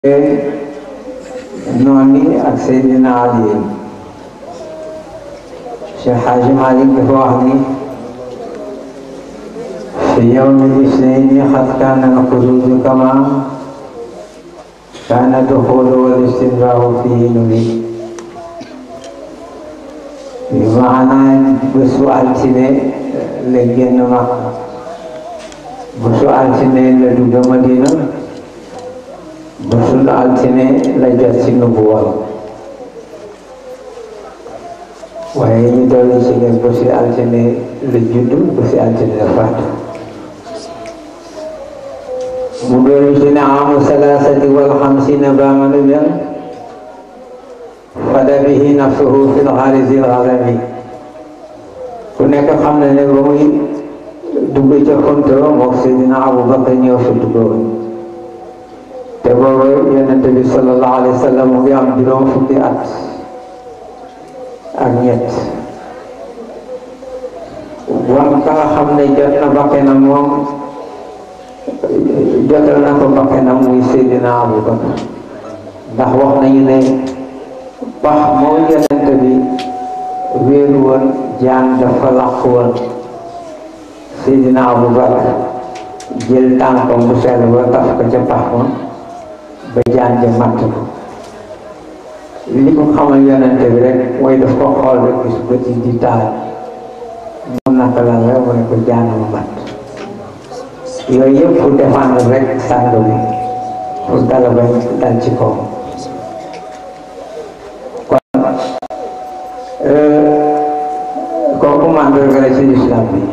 noonu ak Seydina Ali Cheikh Hadji Malick dafa wax ni fi yawmi isnayni qad kaana al-xuruuju kamaa kaana duxuulu wal istinbaa'u fiihi nubi bi maanaa bésu altine la génn Makka bésu altine la dugg Madina bésu altine la jot ci nubuwa waaye ñu dolli ci ne bésu altine la juddu bésu altine la faatu mu dolli ci ne amu salaasati wal xamsiina baama nabiyan fada bihi nafsuhu fil ghaari zil gharami ku nekk xam na ne ba muy dugg ca xunto mook Seydina Abubakar ñëw fa duggoon te boobu Yonent bi sallallahu alayhi wa sallam mu ngi am juróom fukki at ak ñett wan ka nga xam ne jot na bakkanam moom jotal na ko bakkanam muy Seydina Abubakar ndax wax nañu ne pax moo Yonent bi wéeru woon jaan dafa làqu woon Seydina Abubakar jël tànkam bu sell ba taf ko ca pax ma ba jaan ja matt ko li ko xamal Yonent bi rek mooy daf ko xool rek gis bët yi di taal mu naka la la mu ne ko jaan ma matt yooyu yëpp pour défendre rek sàng bi pour dala bañ dal ci kaw kon kooku màndarga la ci lislaam bi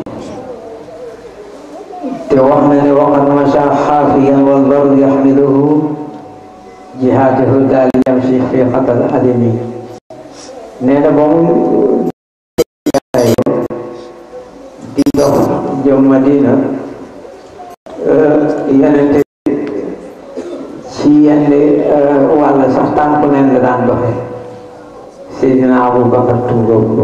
te wax na ne waqad masha xaafiyan wal barru yaxmiluhu jihaatuhu daal yamshi fi xatal adami nee na ba mu di dox jëm Madina Yonent ci yenn wàll sax tànku neen la daan doxe Seydina Abubakar tuuboo ko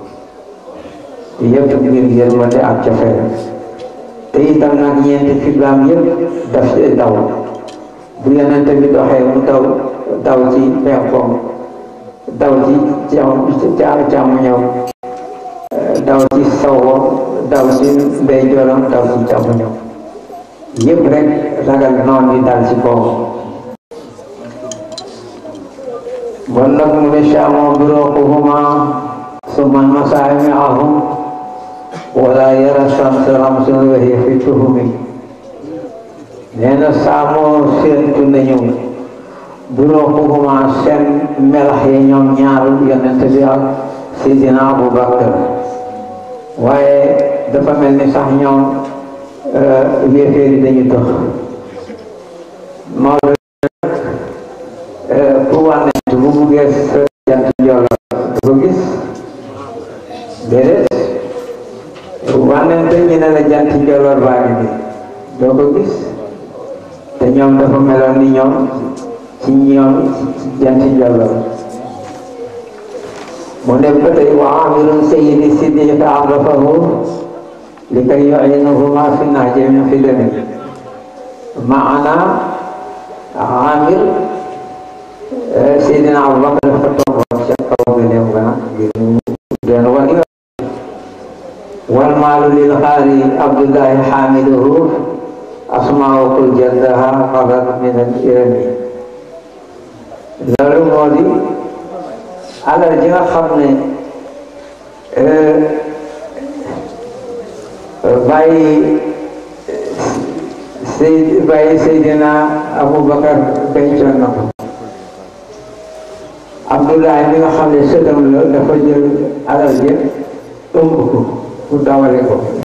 yëpp ngir yërmande ak cofeel te itam nag ñeenti fibraam yëpp daf ci daw bu Yonent bi doxee mu daw ci penkoom daw ci càmmoñam daw ci sowam daw ci ndeyjooram daw ci càmmoñam yëpp rek ragal noon yi dal ci kawam bon nag mu ne shaamoo buruuquhumaa summa masaami'ahum wala yara shamsa ramsun wa hiya fi tuhumi nee na saamoo séentu nañu buruuquhumaa seen melax yi ñoom ñaar Yonent bi ak Seydina Abubakar waaye dafa mel ni sax ñoom yéeféer yi dañu dox Maodo pour wane bu buggee jant njolloor du ko gis déedéet wànnente ñu ne la jant njolloor baa ngi bi doo ko gis te ñoom dafa meloon ni ñoom ci jant njolloor mu ne ba tey wa amirun sayyidi siddiq arrafahu li kay yu'inuhuma fi nahji min fidami maana amir Seydina Abubakar dafa toogoon ca kaw gëneem ga ngir mu doon wan wal maalu lil xaari Abdullahi xaamiluhu asmaa'u kul jaddaha qadat min al irami loolu moo di alal ji nga xam ne bàyyi Seydina Abubakar dencoon na ko Abdullahi mi nga xam ne sëtam la dafa jël alal ji ëmb ko pour dawale ko